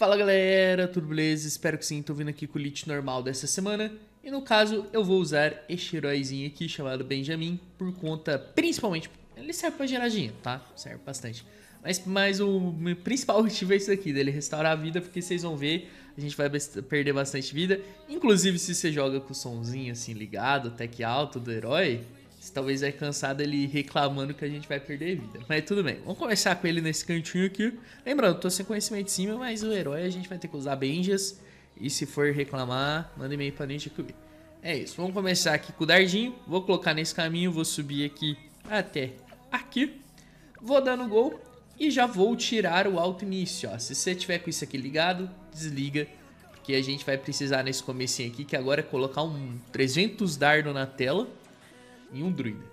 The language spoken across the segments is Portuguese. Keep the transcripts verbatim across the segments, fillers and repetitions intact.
Fala galera, tudo beleza? Espero que sim, tô vindo aqui com o lit normal dessa semana. E no caso, eu vou usar este heróizinho aqui chamado Benjamin, por conta, principalmente, ele serve pra geradinha, tá? Serve bastante. Mas, mas o meu principal objetivo é isso aqui, dele restaurar a vida, porque vocês vão ver, a gente vai perder bastante vida. Inclusive, se você joga com o somzinho assim ligado, tech alto do herói, você talvez vai cansar dele reclamando que a gente vai perder vida. Mas tudo bem, vamos começar com ele nesse cantinho aqui. Lembrando, tô sem conhecimento de cima, mas o herói a gente vai ter que usar Benjas. E se for reclamar, manda e-mail pra Ninja Cube. É isso, vamos começar aqui com o dardinho. Vou colocar nesse caminho, vou subir aqui até aqui. Vou dando gol e já vou tirar o auto início, ó. Se você tiver com isso aqui ligado, desliga. Porque a gente vai precisar nesse comecinho aqui, que agora é colocar um trezentos dardo na tela e um druida.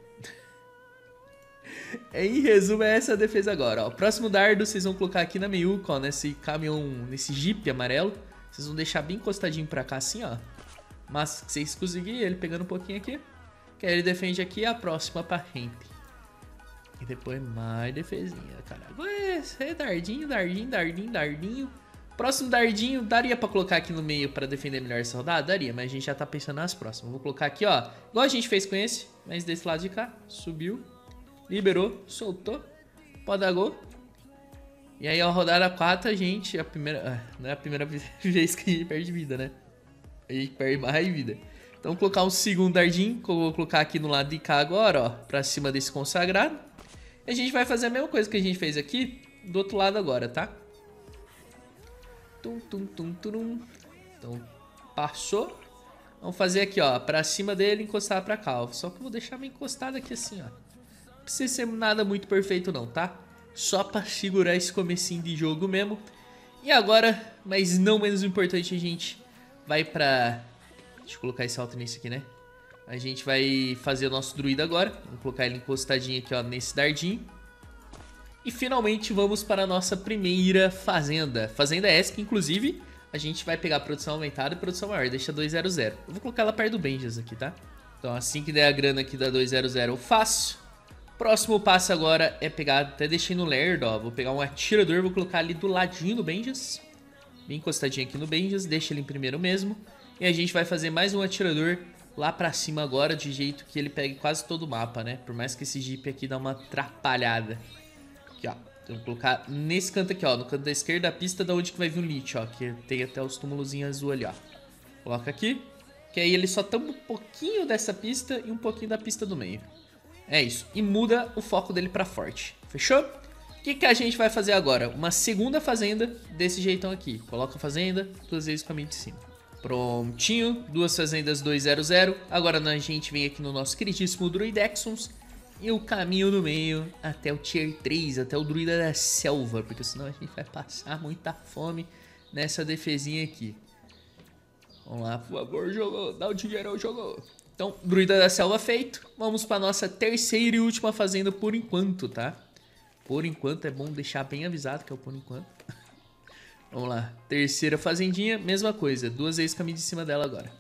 Em resumo, é essa a defesa agora, ó. Próximo dardo vocês vão colocar aqui na meiuca, ó, nesse caminhão, nesse jeep amarelo. Vocês vão deixar bem encostadinho pra cá assim, ó. Mas se vocês conseguirem, ele pegando um pouquinho aqui, que aí ele defende aqui a próxima pra frente. E depois mais defesinha, cara. É dardinho, dardinho, dardinho, dardinho. Próximo dardinho, daria pra colocar aqui no meio pra defender melhor essa rodada? Daria, mas a gente já tá pensando nas próximas. Vou colocar aqui, ó, igual a gente fez com esse, mas desse lado de cá. Subiu, liberou, soltou, pode dar gol. E aí, a rodada quatro, a gente, a primeira, não é a primeira vez que a gente perde vida, né? A gente perde mais vida. Então, vou colocar um segundo dardinho, que eu vou colocar aqui no lado de cá agora, ó, pra cima desse consagrado. E a gente vai fazer a mesma coisa que a gente fez aqui, do outro lado agora, tá? Tum, tum, tum, tum. Então, passou. Vamos fazer aqui, ó, pra cima dele, encostar pra cá, ó. Só que eu vou deixar meio encostado aqui assim, ó. Não precisa ser nada muito perfeito não, tá? Só pra segurar esse comecinho de jogo mesmo. E agora, mas não menos importante, a gente vai pra... Deixa eu colocar esse alto nisso aqui, né? A gente vai fazer o nosso druida agora. Vamos colocar ele encostadinho aqui, ó, nesse dardinho. E finalmente vamos para a nossa primeira fazenda. Fazenda essa que, inclusive, a gente vai pegar a produção aumentada e produção maior. Deixa duzentos. Eu vou colocar ela perto do Benjas aqui, tá? Então, assim que der a grana aqui da duzentos, eu faço. Próximo passo agora é pegar, até deixei no lerdo, ó. Vou pegar um atirador, vou colocar ali do ladinho do Benjas. Bem encostadinho aqui no Benjas, deixa ele em primeiro mesmo. E a gente vai fazer mais um atirador lá pra cima agora, de jeito que ele pegue quase todo o mapa, né? Por mais que esse jeep aqui dá uma atrapalhada. Aqui, ó. Então, vou colocar nesse canto aqui, ó. No canto da esquerda da pista, da onde que vai vir o lit, ó. Que tem até os túmulozinhos azul ali, ó. Coloca aqui. Que aí ele só toma um pouquinho dessa pista e um pouquinho da pista do meio. É isso. E muda o foco dele pra forte. Fechou? O que, que a gente vai fazer agora? Uma segunda fazenda desse jeitão aqui. Coloca a fazenda, duas vezes o caminho de cima. Prontinho. Duas fazendas duzentos. Agora a gente vem aqui no nosso queridíssimo Druidexons. E o caminho do meio até o tier três, até o druida da selva. Porque senão a gente vai passar muita fome nessa defesinha aqui. Vamos lá, por favor, jogou. Dá o dinheiro, jogou. Então, druida da selva feito. Vamos para nossa terceira e última fazenda por enquanto, tá? Por enquanto, é bom deixar bem avisado que é o por enquanto. Vamos lá, terceira fazendinha, mesma coisa. Duas vezes caminho de cima dela agora.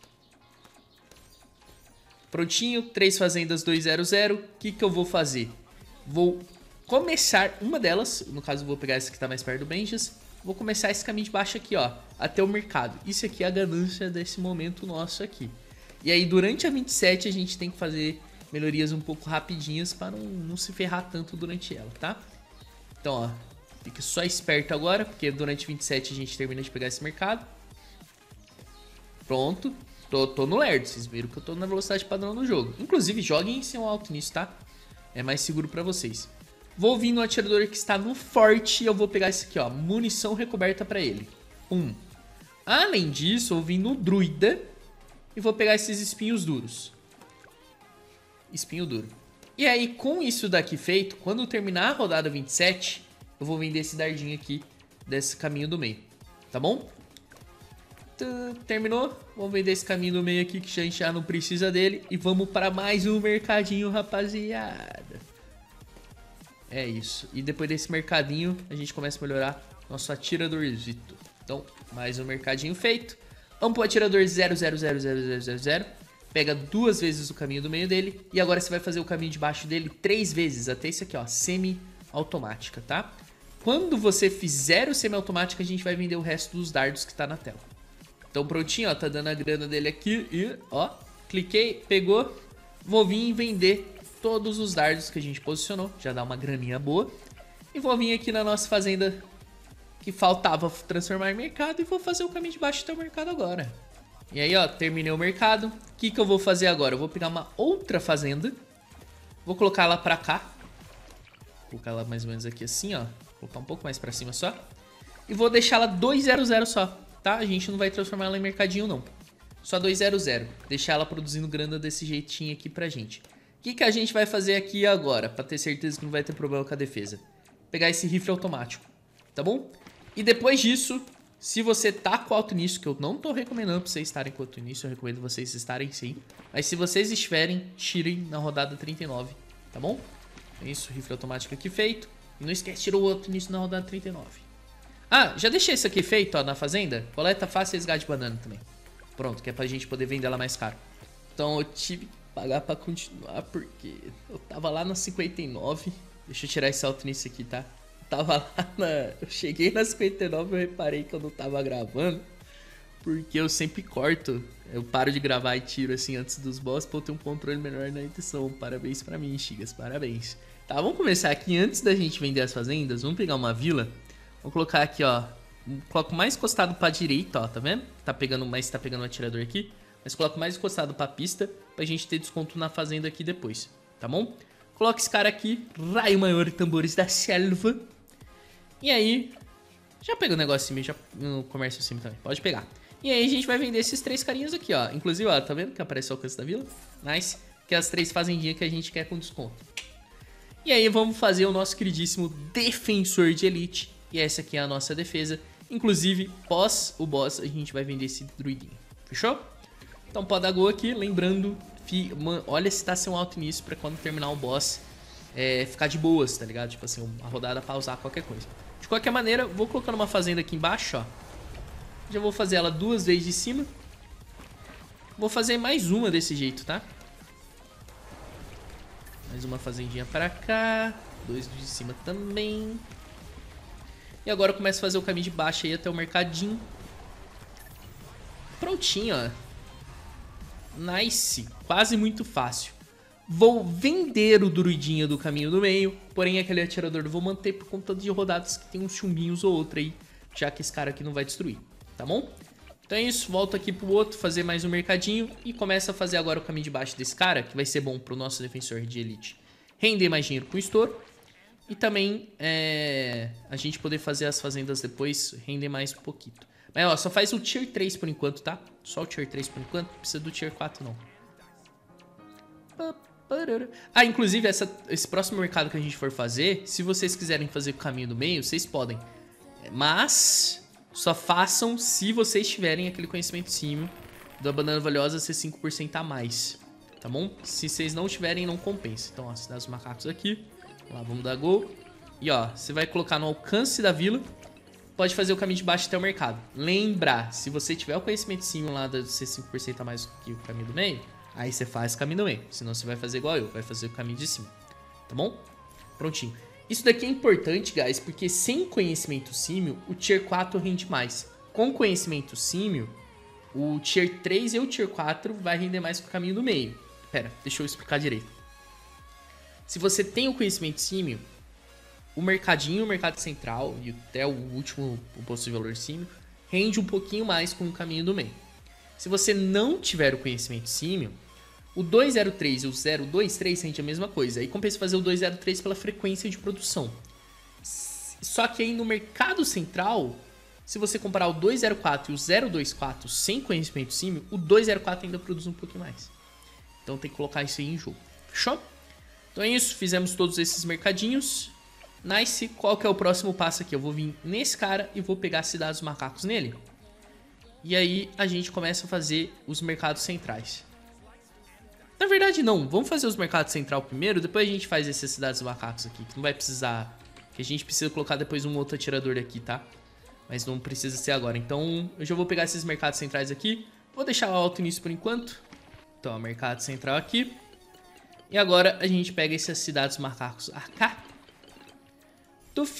Prontinho, três fazendas duzentos. O que que eu vou fazer? Vou começar uma delas, no caso eu vou pegar essa que tá mais perto do Benjas. Vou começar esse caminho de baixo aqui, ó, até o mercado. Isso aqui é a ganância desse momento nosso aqui. E aí durante a vinte e sete a gente tem que fazer melhorias um pouco rapidinhas para não, não se ferrar tanto durante ela, tá? Então, ó, fica só esperto agora, porque durante vinte e sete a gente termina de pegar esse mercado. Pronto. Tô, tô no lerdo, vocês viram que eu tô na velocidade padrão do jogo. Inclusive, joguem sem um alto nisso, tá? É mais seguro pra vocês. Vou vir no atirador que está no forte e eu vou pegar esse aqui, ó. Munição recoberta pra ele. Um. Além disso, eu vou vir no druida e vou pegar esses espinhos duros. Espinho duro. E aí, com isso daqui feito, quando terminar a rodada vinte e sete, eu vou vender esse dardinho aqui desse caminho do meio. Tá bom? Terminou, vamos vender esse caminho do meio aqui que a gente já não precisa dele. E vamos para mais um mercadinho, rapaziada. É isso, e depois desse mercadinho a gente começa a melhorar nosso atiradorzito. Então, mais um mercadinho feito. Vamos pro atirador zero zero zero zero zero zero zero. Pega duas vezes o caminho do meio dele. E agora você vai fazer o caminho de baixo dele três vezes, até isso aqui, ó, semi-automática, tá? Quando você fizer o semiautomático, a gente vai vender o resto dos dardos que tá na tela. Então prontinho, ó, tá dando a grana dele aqui e, ó, cliquei, pegou, vou vir vender todos os dardos que a gente posicionou, já dá uma graninha boa. E vou vir aqui na nossa fazenda que faltava transformar em mercado e vou fazer o caminho de baixo até o mercado agora. E aí, ó, terminei o mercado. O que que eu vou fazer agora? Eu vou pegar uma outra fazenda, vou colocar ela pra cá. Vou colocar ela mais ou menos aqui assim, ó. Vou colocar um pouco mais pra cima só. E vou deixar ela duzentos só, tá? A gente não vai transformar ela em mercadinho, não. Só duzentos. Deixar ela produzindo grana desse jeitinho aqui pra gente. O que que a gente vai fazer aqui agora, pra ter certeza que não vai ter problema com a defesa? Pegar esse rifle automático, tá bom? E depois disso, se você tá com alto início, que eu não tô recomendando pra vocês estarem com alto início, eu recomendo vocês estarem sim. Mas se vocês estiverem, tirem na rodada trinta e nove, tá bom? É isso, rifle automático aqui feito. E não esquece, tirou o alto início na rodada trinta e nove. Ah, já deixei isso aqui feito, ó, na fazenda. Coleta fácil e resgate de banana também. Pronto, que é pra gente poder vender ela mais caro. Então eu tive que pagar pra continuar, porque eu tava lá na cinquenta e nove. Deixa eu tirar esse alto início aqui, tá? Eu tava lá na... Eu cheguei na cinquenta e nove e eu reparei que eu não tava gravando. Porque eu sempre corto. Eu paro de gravar e tiro assim antes dos boss pra eu ter um controle melhor na edição. Parabéns pra mim, Chigas, parabéns. Tá, vamos começar aqui. Antes da gente vender as fazendas, vamos pegar uma vila. Vou colocar aqui, ó. Coloco mais encostado pra direita, ó, tá vendo? Tá pegando mais, tá pegando um atirador aqui. Mas coloco mais encostado pra pista pra gente ter desconto na fazenda aqui depois, tá bom? Coloca esse cara aqui, Raio Maior e Tambores da Selva. E aí, já pega o negócio assim, já no comércio assim também, pode pegar. E aí a gente vai vender esses três carinhas aqui, ó. Inclusive, ó, tá vendo que aparece o alcance da vila? Nice. Que é as três fazendinhas que a gente quer com desconto. E aí vamos fazer o nosso queridíssimo Defensor de Elite. E essa aqui é a nossa defesa. Inclusive, pós o boss, a gente vai vender esse druidinho. Fechou? Então pode dar gol aqui, lembrando... Mano, olha se tá sem um alto início pra quando terminar o boss é, ficar de boas, tá ligado? Tipo assim, a rodada pausar qualquer coisa. De qualquer maneira, vou colocando uma fazenda aqui embaixo, ó. Já vou fazer ela duas vezes de cima. Vou fazer mais uma desse jeito, tá? Mais uma fazendinha pra cá. Dois de cima também. E agora eu começo a fazer o caminho de baixo aí até o mercadinho. Prontinho, ó. Nice, quase muito fácil. Vou vender o druidinho do caminho do meio, porém aquele atirador eu vou manter por conta de rodadas que tem uns chumbinhos ou outro aí, já que esse cara aqui não vai destruir, tá bom? Então é isso, volto aqui pro outro, fazer mais um mercadinho e começa a fazer agora o caminho de baixo desse cara, que vai ser bom pro nosso defensor de elite render mais dinheiro com o estouro. E também é, a gente poder fazer as fazendas depois render mais um pouquinho. Mas ó, só faz o tier três por enquanto, tá? Só o tier três por enquanto, não precisa do tier quatro não. Ah, inclusive essa, esse próximo mercado que a gente for fazer, se vocês quiserem fazer o caminho do meio, vocês podem. Mas só façam se vocês tiverem aquele conhecimento símil da banana valiosa ser cinco por cento a mais, tá bom? Se vocês não tiverem, não compensa. Então ó, cidade dos macacos aqui. Lá, vamos dar gol. E ó, você vai colocar no alcance da vila. Pode fazer o caminho de baixo até o mercado. Lembra, se você tiver o conhecimento sim lá de ser cinco por cento a mais que o caminho do meio, aí você faz o caminho do meio. Senão você vai fazer igual eu, vai fazer o caminho de cima. Tá bom? Prontinho. Isso daqui é importante, guys, porque sem conhecimento símil, o tier quatro rende mais. Com conhecimento símil, o tier três e o tier quatro vai render mais que o caminho do meio. Pera, deixa eu explicar direito. Se você tem o conhecimento símil, o mercadinho, o mercado central e até o último o possível valor símil rende um pouquinho mais com o caminho do meio. Se você não tiver o conhecimento símil, o duzentos e três e o zero vinte e três rende a mesma coisa. Aí compensa fazer o duzentos e três pela frequência de produção. Só que aí no mercado central, se você comparar o duzentos e quatro e o zero vinte e quatro sem conhecimento símil, o duzentos e quatro ainda produz um pouquinho mais. Então tem que colocar isso aí em jogo. Fechou? Então é isso, fizemos todos esses mercadinhos. Nice, qual que é o próximo passo aqui? Eu vou vir nesse cara e vou pegar a cidade dos macacos nele. E aí a gente começa a fazer os mercados centrais. Na verdade não, vamos fazer os mercados central primeiro, depois a gente faz essas cidades dos macacos aqui, que não vai precisar... Que a gente precisa colocar depois um outro atirador aqui, tá? Mas não precisa ser agora. Então eu já vou pegar esses mercados centrais aqui. Vou deixar o alto início por enquanto. Então, ó, mercado central aqui. E agora a gente pega essas cidades dos macacos A K. Tuf.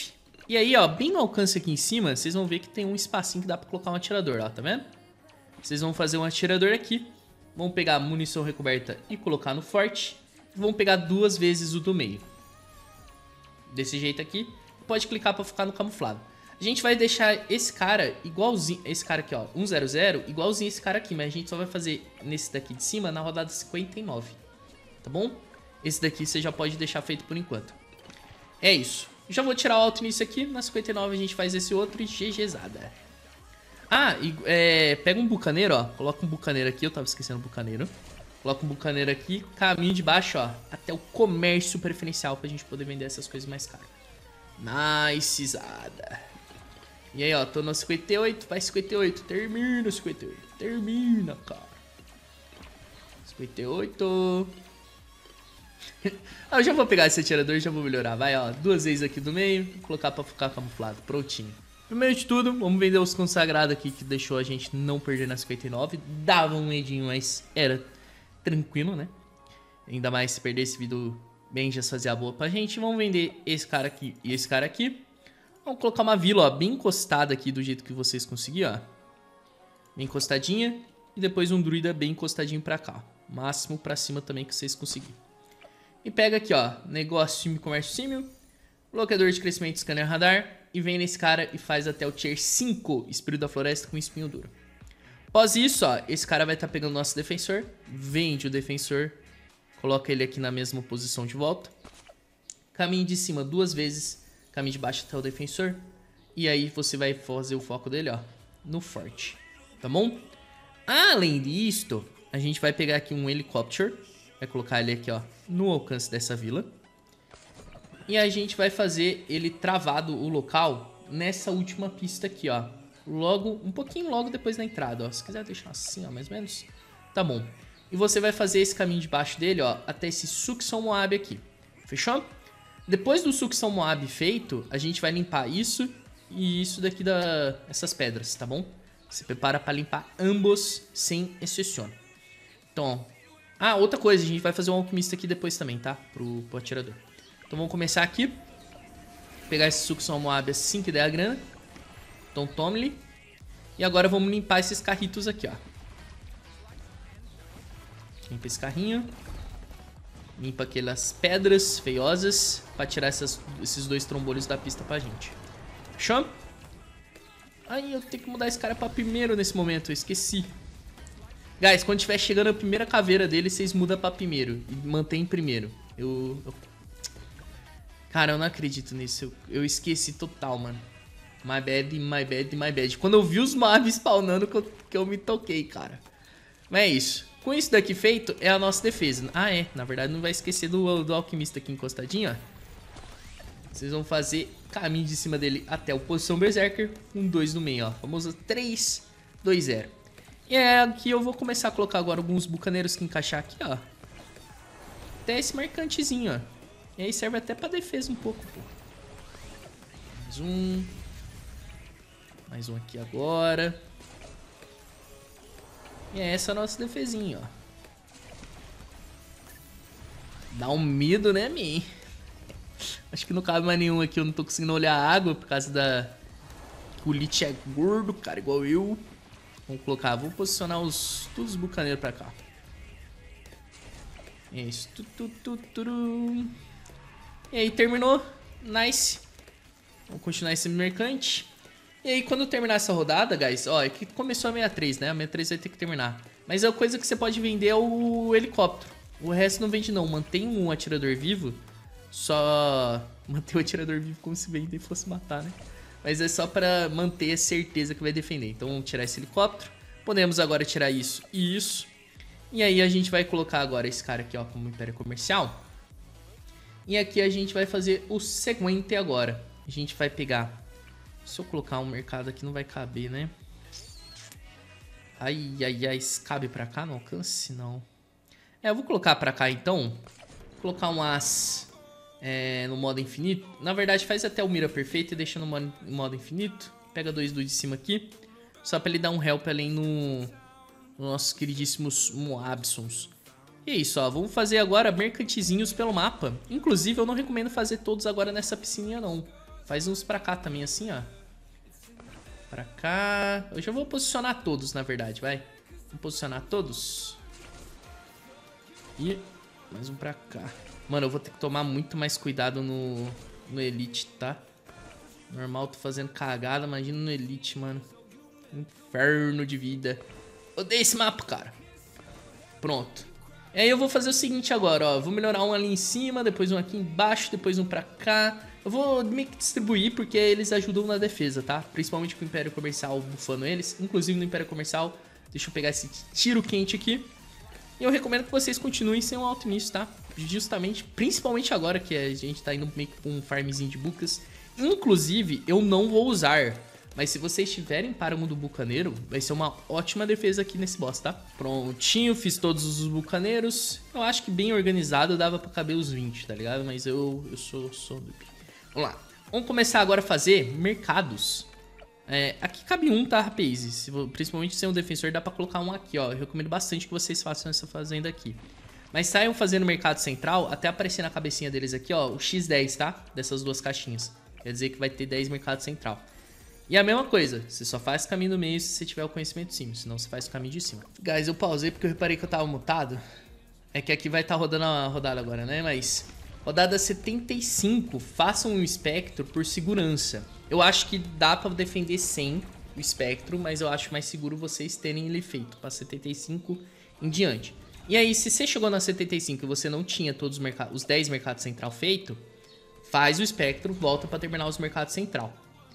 E aí, ó, bem no alcance aqui em cima, vocês vão ver que tem um espacinho que dá pra colocar um atirador, ó, tá vendo? Vocês vão fazer um atirador aqui, vão pegar a munição recoberta e colocar no forte, e vão pegar duas vezes o do meio. Desse jeito aqui, pode clicar pra ficar no camuflado. A gente vai deixar esse cara igualzinho, esse cara aqui, ó, um zero zero, igualzinho esse cara aqui, mas a gente só vai fazer nesse daqui de cima na rodada cinquenta e nove, tá bom? Esse daqui você já pode deixar feito por enquanto. É isso. Já vou tirar o alto nisso aqui, na cinquenta e nove a gente faz esse outro e GGzada. Ah, e é, pega um bucaneiro, ó, coloca um bucaneiro aqui, eu tava esquecendo o bucaneiro. Coloca um bucaneiro aqui, caminho de baixo, ó, até o comércio preferencial pra gente poder vender essas coisas mais caras. Nicezada. E aí, ó, tô no cinquenta e oito, vai cinquenta e oito, termina cinquenta e oito, termina, cara. cinquenta e oito. Ah, eu já vou pegar esse atirador e já vou melhorar. Vai, ó, duas vezes aqui do meio, colocar pra ficar camuflado, prontinho. Primeiro de tudo, vamos vender os consagrados aqui, que deixou a gente não perder na cinquenta e nove. Dava um medinho, mas era tranquilo, né? Ainda mais se perder esse vídeo, bem já fazia a boa pra gente. Vamos vender esse cara aqui e esse cara aqui. Vamos colocar uma vila, ó, bem encostada aqui, do jeito que vocês conseguiram, ó. Bem encostadinha. E depois um druida bem encostadinho pra cá. Máximo pra cima também que vocês conseguirem. E pega aqui, ó, negócio, símio, comércio, símio, bloqueador de crescimento, scanner, radar, e vem nesse cara e faz até o tier cinco, espírito da floresta com espinho duro. Após isso, ó, esse cara vai estar tá pegando o nosso defensor, vende o defensor, coloca ele aqui na mesma posição de volta, caminho de cima duas vezes, caminho de baixo até o defensor, e aí você vai fazer o foco dele, ó, no forte, tá bom? Além disto, a gente vai pegar aqui um helicóptero, vai colocar ele aqui, ó, no alcance dessa vila. E a gente vai fazer ele travado o local nessa última pista aqui, ó. Logo, um pouquinho logo depois da entrada, ó. Se quiser deixar assim, ó, mais ou menos. Tá bom. E você vai fazer esse caminho de baixo dele, ó, até esse Sucção Moab aqui. Fechou? Depois do Sucção Moab feito, a gente vai limpar isso e isso daqui da... essas pedras, tá bom? Você prepara pra limpar ambos sem exceção. Então, ó. Ah, outra coisa, a gente vai fazer um alquimista aqui depois também, tá? Pro, pro atirador. Então vamos começar aqui. Pegar esse Sucção Moab assim que der a grana. Então tome-lhe. E agora vamos limpar esses carritos aqui, ó. Limpa esse carrinho. Limpa aquelas pedras feiosas pra tirar essas, esses dois trombolhos da pista pra gente. Fechou? Ai, eu tenho que mudar esse cara pra primeiro nesse momento, eu esqueci. Guys, quando tiver chegando a primeira caveira dele, vocês mudam pra primeiro. E mantém em primeiro. Eu, eu... Cara, eu não acredito nisso. Eu, eu esqueci total, mano. My bad, my bad, my bad. Quando eu vi os mobs spawnando, que eu, que eu me toquei, cara. Mas é isso. Com isso daqui feito, é a nossa defesa. Ah, é. Na verdade, não vai esquecer do, do alquimista aqui encostadinho, ó. Vocês vão fazer caminho de cima dele até o posição Berserker. Um dois no meio, ó. Famoso três, dois, zero. E é aqui eu vou começar a colocar agora alguns bucaneiros que encaixar aqui, ó. Até esse marcantezinho, ó. E aí serve até pra defesa um pouco, pô. Mais um. Mais um aqui agora. E é essa a nossa defesinha, ó. Dá um medo, né, mim? Acho que não cabe mais nenhum aqui. Eu não tô conseguindo olhar a água por causa da... O lit é gordo, cara, igual eu. Vamos colocar, vou posicionar os, todos os bucaneiros pra cá. Isso. Tu, tu, tu, tu. E aí, terminou. Nice. Vamos continuar esse mercante. E aí, quando terminar essa rodada, guys, ó, é que começou a sessenta e três, né? A sessenta e três vai ter que terminar. Mas a coisa que você pode vender é o helicóptero. O resto não vende, não. Mantém um atirador vivo. Só manter o atirador vivo como se vender fosse matar, né? Mas é só pra manter a certeza que vai defender. Então vamos tirar esse helicóptero. Podemos agora tirar isso e isso. E aí a gente vai colocar agora esse cara aqui, ó, como império comercial. E aqui a gente vai fazer o seguinte agora. A gente vai pegar... Se eu colocar um mercado aqui não vai caber, né? Ai, ai, ai. Cabe pra cá? Não alcance? Não. É, eu vou colocar pra cá então. Vou colocar um as... É, no modo infinito. Na verdade faz até o mira perfeito e deixa no modo, modo infinito. Pega dois do de cima aqui. Só pra ele dar um help além no, no nossos queridíssimos Moabsons. E é isso, ó. Vamos fazer agora mercantezinhos pelo mapa. Inclusive eu não recomendo fazer todos agora nessa piscininha não. Faz uns pra cá também, assim, ó. Pra cá. Eu já vou posicionar todos, na verdade, vai. Vou posicionar todos. E mais um pra cá. Mano, eu vou ter que tomar muito mais cuidado no, no Elite, tá? Normal, tô fazendo cagada, imagina no Elite, mano. Inferno de vida. Odeio esse mapa, cara. Pronto. E aí eu vou fazer o seguinte agora, ó. Vou melhorar um ali em cima, depois um aqui embaixo, depois um pra cá. Eu vou meio que distribuir porque eles ajudam na defesa, tá? Principalmente com o Império Comercial bufando eles. Inclusive no Império Comercial, deixa eu pegar esse tiro quente aqui. E eu recomendo que vocês continuem sem um alto início, tá? Justamente, principalmente agora que a gente tá indo meio que com um farmzinho de bucas. Inclusive, eu não vou usar. Mas se vocês tiverem Páramo do Bucaneiro, vai ser uma ótima defesa aqui nesse boss, tá? Prontinho, fiz todos os bucaneiros. Eu acho que bem organizado dava pra caber os vinte, tá ligado? Mas eu, eu sou, sou noob. Vamos lá. Vamos começar agora a fazer mercados. É, aqui cabe um, tá, rapaz? Se, principalmente se é um defensor, dá pra colocar um aqui, ó. Eu recomendo bastante que vocês façam essa fazenda aqui. Mas saiam fazendo mercado central, até aparecer na cabecinha deles aqui, ó, o xis dez, tá? Dessas duas caixinhas. Quer dizer que vai ter dez mercado central. E a mesma coisa, você só faz o caminho do meio se você tiver o conhecimento de cima, senão você faz o caminho de cima. Guys, eu pausei porque eu reparei que eu tava mutado. É que aqui vai estar tá rodando a rodada agora, né? Mas rodada setenta e cinco, façam um espectro por segurança. Eu acho que dá pra defender sem o espectro, mas eu acho mais seguro vocês terem ele feito pra setenta e cinco em diante. E aí, se você chegou na setenta e cinco e você não tinha todos os, mercados, os dez mercados central feito, faz o espectro, volta pra terminar os mercados central.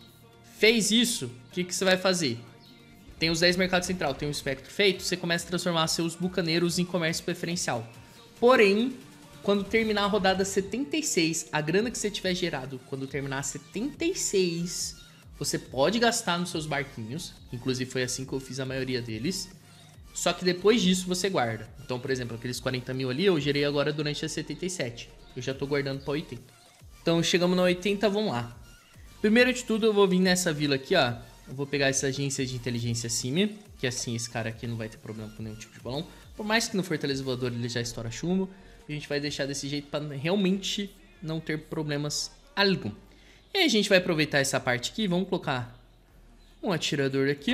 Fez isso, o que, que você vai fazer? Tem os dez mercados central, tem o espectro feito, você começa a transformar seus bucaneiros em comércio preferencial. Porém, quando terminar a rodada setenta e seis, a grana que você tiver gerado quando terminar setenta e seis, você pode gastar nos seus barquinhos. Inclusive foi assim que eu fiz a maioria deles. Só que depois disso você guarda. Então, por exemplo, aqueles quarenta mil ali eu gerei agora durante a setenta e sete. Eu já tô guardando pra oitenta. Então chegamos na oitenta, vamos lá. Primeiro de tudo, eu vou vir nessa vila aqui, ó. Eu vou pegar essa agência de inteligência Simia, que assim esse cara aqui não vai ter problema com nenhum tipo de balão. Por mais que no Fortaleza Voador ele já estoura chumbo, a gente vai deixar desse jeito para realmente não ter problemas algum. E aí a gente vai aproveitar essa parte aqui, vamos colocar um atirador aqui.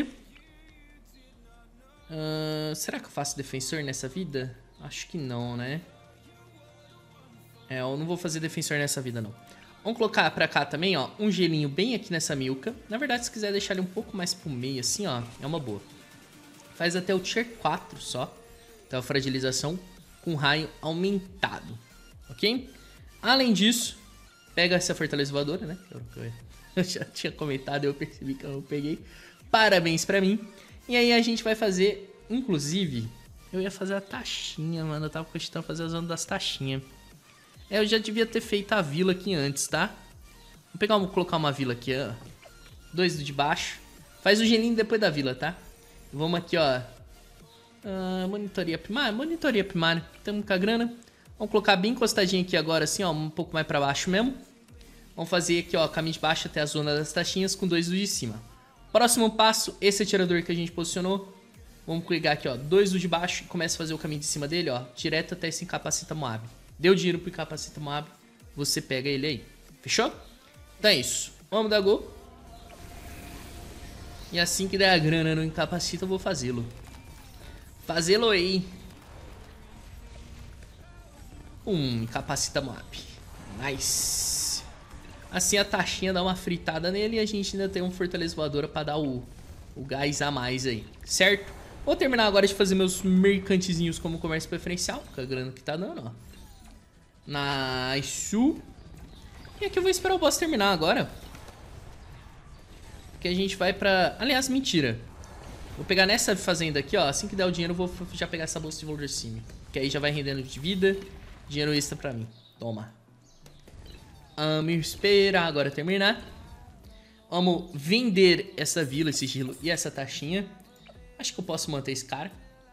Uh, será que eu faço defensor nessa vida? Acho que não, né? É, eu não vou fazer defensor nessa vida, não. Vamos colocar pra cá também, ó, um gelinho bem aqui nessa milka. Na verdade, se quiser deixar ele um pouco mais pro meio, assim, ó, é uma boa. Faz até o tier quatro só. Então, a fragilização com raio aumentado, ok? Além disso, pega essa fortaleza voadora, né? Eu já tinha comentado, eu percebi que eu não peguei. Parabéns pra mim. E aí a gente vai fazer, inclusive, eu ia fazer a taxinha, mano. Eu tava cogitando fazer a zona das taxinhas. É, eu já devia ter feito a vila aqui antes, tá? Vou pegar, vou colocar uma vila aqui, ó. Dois do de baixo. Faz o gelinho depois da vila, tá? Vamos aqui, ó. Uh, monitoria primária. Monitoria primária. Temos com a grana. Vamos colocar bem encostadinho aqui agora, assim, ó. Um pouco mais pra baixo mesmo. Vamos fazer aqui, ó, caminho de baixo até a zona das taxinhas com dois do de cima. Próximo passo, esse atirador que a gente posicionou. Vamos pegar aqui, ó, dois do de baixo e começa a fazer o caminho de cima dele, ó. Direto até esse Incapacita Moab. Deu dinheiro pro Incapacita Moab, você pega ele aí. Fechou? Então é isso. Vamos dar gol. E assim que der a grana no Incapacita, eu vou fazê-lo. Fazê-lo aí. Um Incapacita Moab. Nice. Assim a taxinha dá uma fritada nele e a gente ainda tem um Fortaleza Voadora pra dar o, o gás a mais aí. Certo? Vou terminar agora de fazer meus mercantezinhos como comércio preferencial. Com a grana que tá dando, ó. Nice. E aqui eu vou esperar o boss terminar agora. Que a gente vai pra... Aliás, mentira. Vou pegar nessa fazenda aqui, ó. Assim que der o dinheiro, eu vou já pegar essa bolsa de Volder Sim. Que aí já vai rendendo de vida. Dinheiro extra pra mim. Toma. Vamos esperar agora terminar. Vamos vender essa vila, esse sigilo e essa taxinha. Acho que eu posso manter esse cara.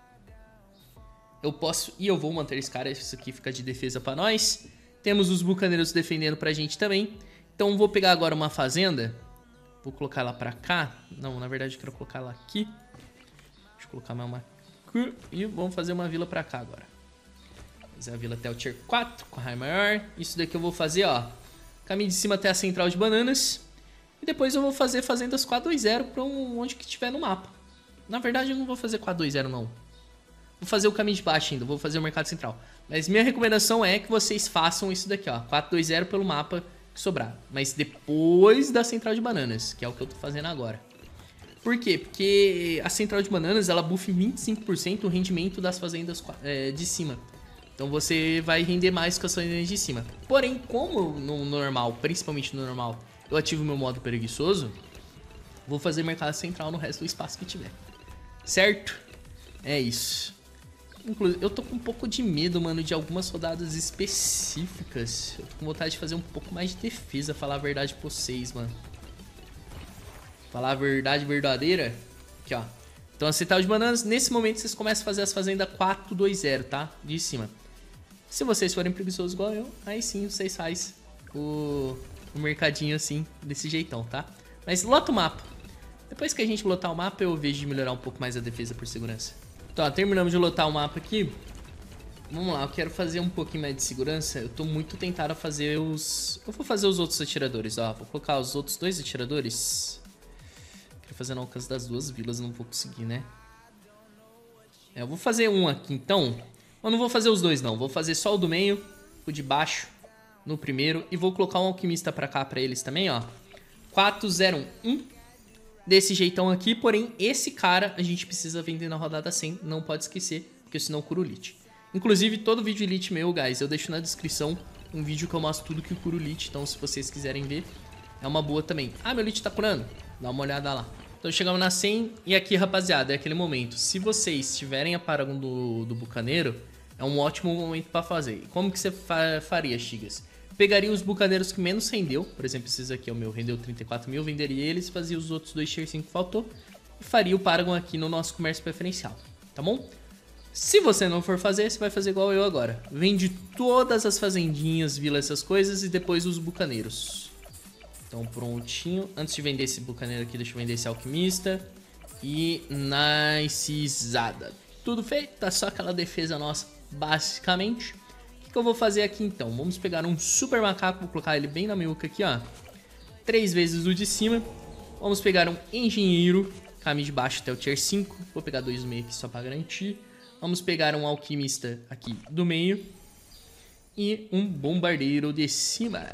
Eu posso e eu vou manter esse cara. Isso aqui fica de defesa pra nós. Temos os bucaneiros defendendo pra gente também. Então vou pegar agora uma fazenda. Vou colocar ela pra cá. Não, na verdade eu quero colocar ela aqui. Deixa eu colocar mais uma aqui. E vamos fazer uma vila pra cá agora. Fazer a vila até o tier quatro com a raio maior. Isso daqui eu vou fazer, ó. Caminho de cima até a central de bananas. E depois eu vou fazer fazendas quatro dois zero pra onde que tiver no mapa. Na verdade eu não vou fazer quatro dois zero não. Vou fazer o caminho de baixo ainda, vou fazer o mercado central. Mas minha recomendação é que vocês façam isso daqui, ó. quatro dois zero pelo mapa que sobrar. Mas depois da central de bananas, que é o que eu tô fazendo agora. Por quê? Porque a central de bananas, ela buffa em vinte e cinco por cento o rendimento das fazendas é, de cima. Então você vai render mais com as fazendas de cima. Porém, como no normal, principalmente no normal, eu ativo meu modo preguiçoso, vou fazer mercado central no resto do espaço que tiver. Certo? É isso. Inclusive, eu tô com um pouco de medo, mano, de algumas rodadas específicas. Eu tô com vontade de fazer um pouco mais de defesa, falar a verdade pra vocês, mano. Falar a verdade verdadeira. Aqui, ó. Então, a central de bananas, nesse momento, vocês começam a fazer as fazendas quatro dois zero, tá? De cima. Se vocês forem preguiçosos igual eu, aí sim vocês fazem o, o mercadinho assim, desse jeitão, tá? Mas lota o mapa. Depois que a gente lotar o mapa, eu vejo de melhorar um pouco mais a defesa por segurança. Então, ó, terminamos de lotar o mapa aqui. Vamos lá, eu quero fazer um pouquinho mais de segurança. Eu tô muito tentado a fazer os... Eu vou fazer os outros atiradores, ó. Vou colocar os outros dois atiradores. Quero fazer no alcance das duas vilas, não vou conseguir, né? É, eu vou fazer um aqui, então. Eu não vou fazer os dois, não. Vou fazer só o do meio, o de baixo, no primeiro. E vou colocar um alquimista pra cá, pra eles também, ó. quatro zero um. Desse jeitão aqui, porém, esse cara a gente precisa vender na rodada cem, não pode esquecer, porque senão cura o Lich. Inclusive, todo vídeo Elite meu, guys, eu deixo na descrição um vídeo que eu mostro tudo que cura o Lich, então se vocês quiserem ver, é uma boa também. Ah, meu Lich tá curando? Dá uma olhada lá. Então chegamos na cem, e aqui, rapaziada, é aquele momento. Se vocês tiverem a Paragon do, do Bucaneiro, é um ótimo momento pra fazer. Como que você fa faria, Chigas? Pegaria os bucaneiros que menos rendeu, por exemplo, esses aqui, o meu rendeu trinta e quatro mil, venderia eles, fazia os outros dois tier cinco que faltou e faria o Paragon aqui no nosso comércio preferencial, tá bom? Se você não for fazer, você vai fazer igual eu agora. Vende todas as fazendinhas, vilas, essas coisas e depois os bucaneiros. Então prontinho, antes de vender esse bucaneiro aqui, deixa eu vender esse alquimista e nicezada. Tudo feito, tá só aquela defesa nossa, basicamente. O que eu vou fazer aqui então? Vamos pegar um super macaco, vou colocar ele bem na meiuca aqui, ó. Três vezes o de cima. Vamos pegar um engenheiro, caminho de baixo até o tier cinco. Vou pegar dois do meio aqui só pra garantir. Vamos pegar um alquimista aqui do meio. E um bombardeiro de cima.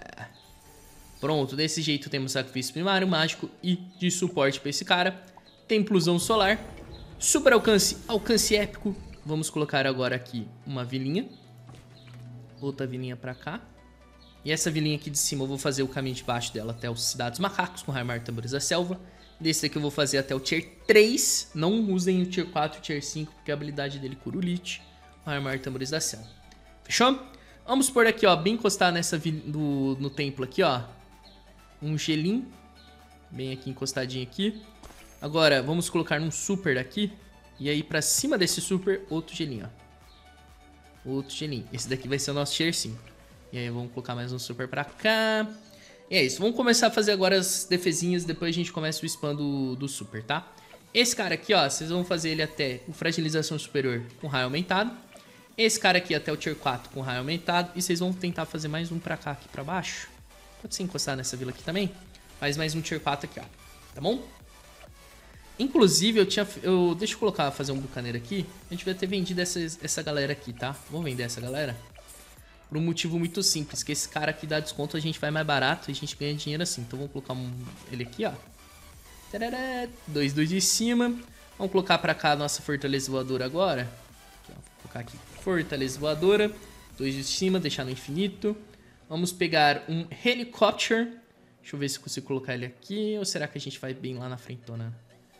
Pronto, desse jeito temos sacrifício primário, mágico e de suporte pra esse cara. Templozão solar. Super alcance, alcance épico. Vamos colocar agora aqui uma vilinha. Outra vilinha pra cá. E essa vilinha aqui de cima eu vou fazer o caminho de baixo dela até os Cidades Macacos com Raimar Tambores da Selva. Desse daqui eu vou fazer até o tier três. Não usem o tier quatro e o tier cinco, porque a habilidade dele cura o Lich. Raimar Tambores da Selva. Fechou? Vamos por aqui, ó, bem encostar nessa do, no templo aqui, ó. Um gelinho. Bem aqui encostadinho aqui. Agora, vamos colocar um super daqui. E aí pra cima desse super, outro gelinho, ó. Outro gelinho. Esse daqui vai ser o nosso tier cinco. E aí vamos colocar mais um super pra cá. E é isso. Vamos começar a fazer agora as defesinhas. Depois a gente começa o spam do, do super, tá? Esse cara aqui, ó. Vocês vão fazer ele até o fragilização superior com raio aumentado. Esse cara aqui até o tier quatro com raio aumentado. E vocês vão tentar fazer mais um pra cá, aqui pra baixo. Pode ser encostar nessa vila aqui também. Faz mais um tier quatro aqui, ó. Tá bom? Inclusive, eu tinha... Eu, deixa eu colocar, fazer um bucaneiro aqui. A gente vai ter vendido essa, essa galera aqui, tá? Vou vender essa galera. Por um motivo muito simples. Que esse cara aqui dá desconto, a gente vai mais barato. E a gente ganha dinheiro assim. Então, vamos colocar um, ele aqui, ó. Tarará, dois, dois de cima. Vamos colocar pra cá a nossa fortaleza voadora agora. Aqui, ó, vou colocar aqui. Fortaleza voadora. Dois de cima, deixar no infinito. Vamos pegar um helicóptero. Deixa eu ver se eu consigo colocar ele aqui. Ou será que a gente vai bem lá na frentona?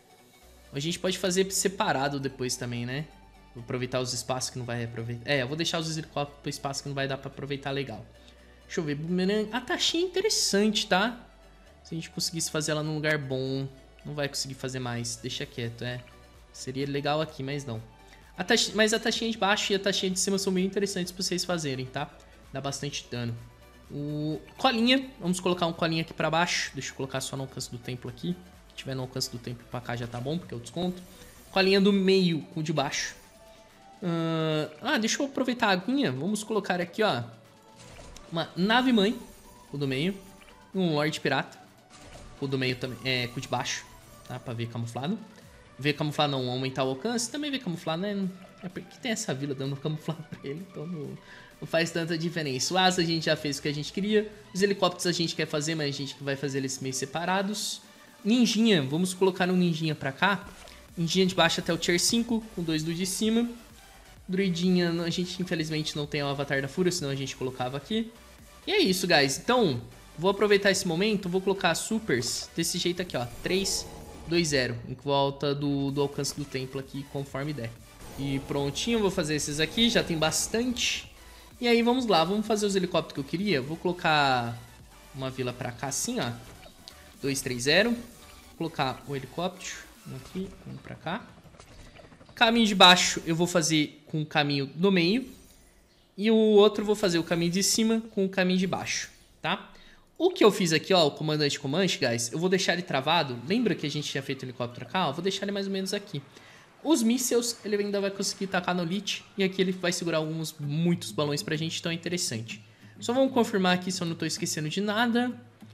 A gente pode fazer separado depois também, né? Vou aproveitar os espaços que não vai aproveitar. É, eu vou deixar os helicópteros para espaço que não vai dar para aproveitar legal. Deixa eu ver. A taxinha é interessante, tá? Se a gente conseguisse fazer ela num lugar bom. Não vai conseguir fazer mais. Deixa quieto, é. Seria legal aqui, mas não. A taxinha, mas a taxinha de baixo e a taxinha de cima são bem interessantes para vocês fazerem, tá? Dá bastante dano. O colinha. Vamos colocar um colinha aqui para baixo. Deixa eu colocar só no alcance do templo aqui. Se tiver no alcance do tempo pra cá já tá bom, porque é o desconto. Com a linha do meio, com o de baixo. Uh, ah, deixa eu aproveitar a aguinha. Vamos colocar aqui, ó. Uma nave mãe, o do meio. Um Lorde Pirata. O do meio também é com o de baixo, tá? Pra ver camuflado. Ver camuflado não, aumentar o alcance. Também ver camuflado, né? É porque tem essa vila dando camuflado pra ele, então não, não faz tanta diferença. O asa a gente já fez o que a gente queria. Os helicópteros a gente quer fazer, mas a gente vai fazer eles meio separados. Ninjinha, vamos colocar um ninjinha pra cá. Ninjinha de baixo até o tier cinco, com dois do de cima. Druidinha, a gente infelizmente não tem o avatar da fúria, senão a gente colocava aqui. E é isso, guys. Então, vou aproveitar esse momento, vou colocar supers desse jeito aqui, ó. três, dois, zero, em volta do, do alcance do templo aqui, conforme der. E prontinho, vou fazer esses aqui, já tem bastante. E aí, vamos lá, vamos fazer os helicópteros que eu queria. Vou colocar uma vila pra cá assim, ó. dois, três, zero. Vou colocar o helicóptero, um aqui, um pra cá. Caminho de baixo eu vou fazer com o caminho do meio. E o outro eu vou fazer o caminho de cima com o caminho de baixo, tá? O que eu fiz aqui, ó, o comandante Comanche, guys, eu vou deixar ele travado. Lembra que a gente tinha feito o helicóptero cá? Eu vou deixar ele mais ou menos aqui. Os mísseis, ele ainda vai conseguir tacar no Lich. E aqui ele vai segurar alguns, muitos balões pra gente, então é interessante. Só vamos confirmar aqui se eu não tô esquecendo de nada.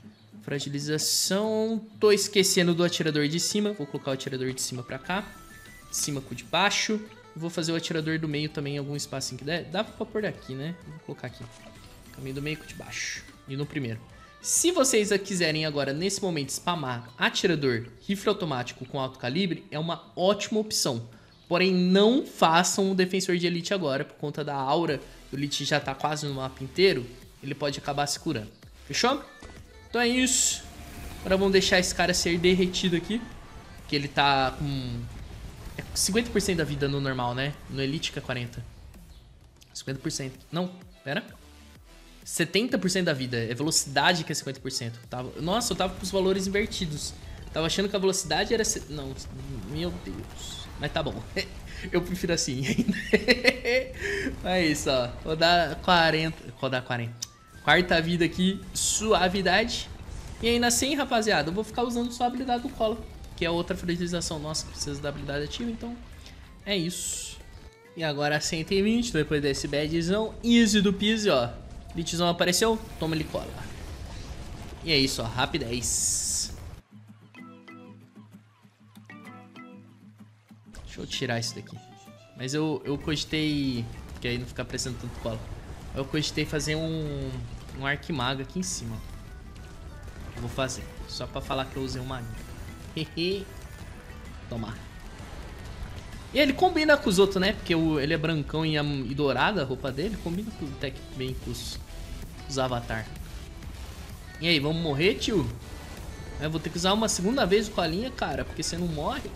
Fragilização. Tô esquecendo do atirador de cima. Vou colocar o atirador de cima pra cá. De cima com o de baixo. Vou fazer o atirador do meio também em algum espacinho que der. Dá pra pôr daqui, né? Vou colocar aqui. Caminho do meio com o de baixo. E no primeiro. Se vocês quiserem agora, nesse momento, spamar atirador, rifle automático com alto calibre, é uma ótima opção. Porém, não façam o defensor de elite agora, por conta da aura. O elite já tá quase no mapa inteiro. Ele pode acabar se curando. Fechou? Então é isso. Agora vamos deixar esse cara ser derretido aqui. Que ele tá com... É cinquenta por cento da vida no normal, né? No Elite que é quarenta. cinquenta por cento. Não, pera. setenta por cento da vida. É velocidade que é cinquenta por cento. Tava... Nossa, eu tava com os valores invertidos. Tava achando que a velocidade era... Não, meu Deus. Mas tá bom. Eu prefiro assim ainda. É isso, ó. Vou dar quarenta. Vou dar quarenta. Quarta vida aqui, suavidade. E aí na cem, rapaziada, eu vou ficar usando só a habilidade do Cola. Que é outra fragilização nossa que precisa da habilidade ativa, então é isso. E agora cento e vinte, depois desse badzão, easy do piso, ó. Litzão apareceu, toma ele cola. E é isso, ó, rapidez. Deixa eu tirar isso daqui. Mas eu, eu cogitei, porque aí não fica precisando tanto cola. Eu cogitei fazer um, um arquimago aqui em cima. Eu vou fazer, só pra falar que eu usei um maninho. Toma. E ele combina com os outros, né? Porque o, ele é brancão e, e dourada a roupa dele. Combina com, até que bem com os, os avatar. E aí, vamos morrer, tio? Eu vou ter que usar uma segunda vez o colinha, cara. Porque você não morre.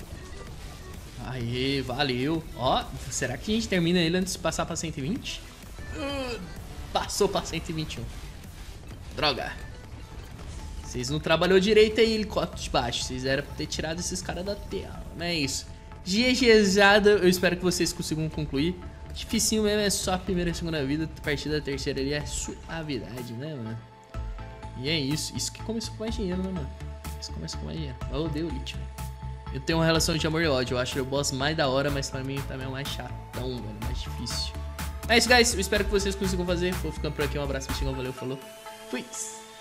Aê, valeu. Ó, será que a gente termina ele antes de passar pra cento e vinte? Uh, passou pra cento e vinte e um. Droga. Vocês não trabalhou direito aí, helicóptero de baixo. Vocês eram pra ter tirado esses caras da tela. Não é isso. GGzada. Eu espero que vocês consigam concluir. Dificinho mesmo, é só a primeira e segunda vida. A partir da terceira ali é suavidade, né, mano? E é isso. Isso que começou com mais dinheiro, né, mano? Isso começa com mais dinheiro. Eu odeio o Lich, velho. Eu tenho uma relação de amor e ódio. Eu acho o boss mais da hora, mas pra mim também é o mais chatão, velho. Mais difícil. É isso, guys. Eu espero que vocês consigam fazer. Vou ficando por aqui. Um abraço, valeu, falou. Fui.